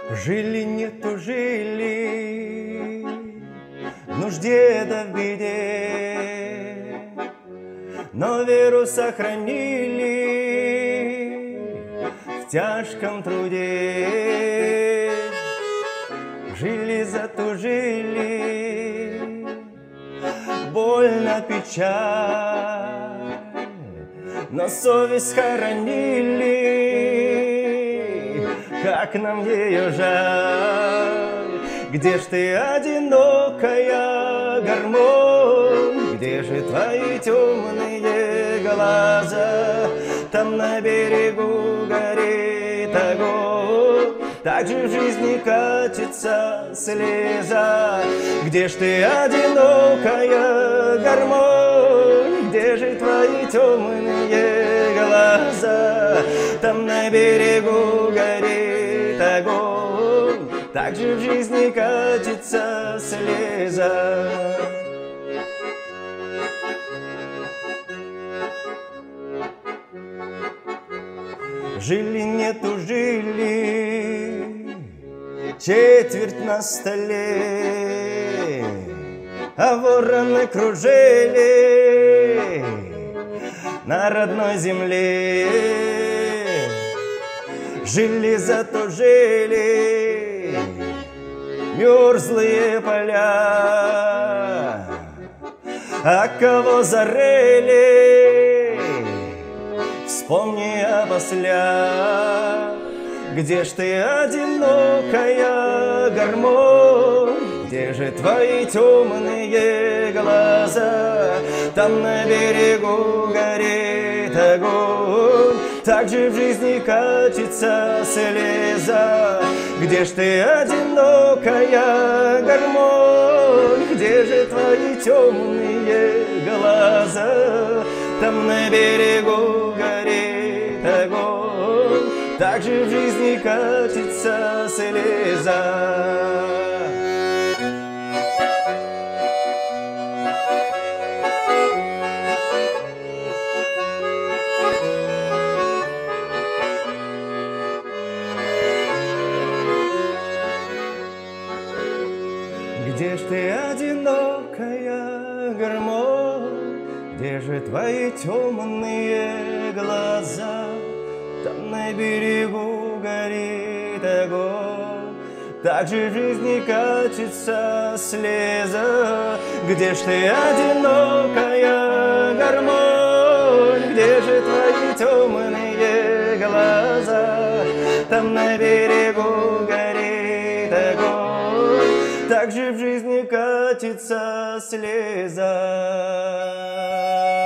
Жили, не тужили, в нужде да в беде, но веру сохранили в тяжком труде. Жили, затужили, больно, печаль, но совесть хоронили, как нам ее жаль. Где ж ты, одинокая гармонь? Где же твои темные глаза? Там на берегу горит огонь, так же в жизни катится слеза. Где ж ты, одинокая гармонь? Где же твои темные глаза? Там на берегу горит огонь, так же в жизни катится слеза. Жили, не тужили, четверть на столе, а вороны кружили на родной земле. Жили, затужили мерзлые поля, а кого зарыли, вспомни опосля. Где ж ты, одинокая гармонь? Где же твои темные глаза? Там на берегу горит огонь, так же в жизни катится слеза. Где ж ты, одинокая гармонь? Где же твои темные глаза? Там на берегу горит огонь, так же в жизни катится слеза. Где ж ты, одинокая гармонь? Где же твои темные глаза? Там на берегу горит огонь, так же в жизни катится слеза. Где ж ты, одинокая гармонь? Где же твои темные глаза? Там на берегу горит огонь, так же в жизни катится слеза.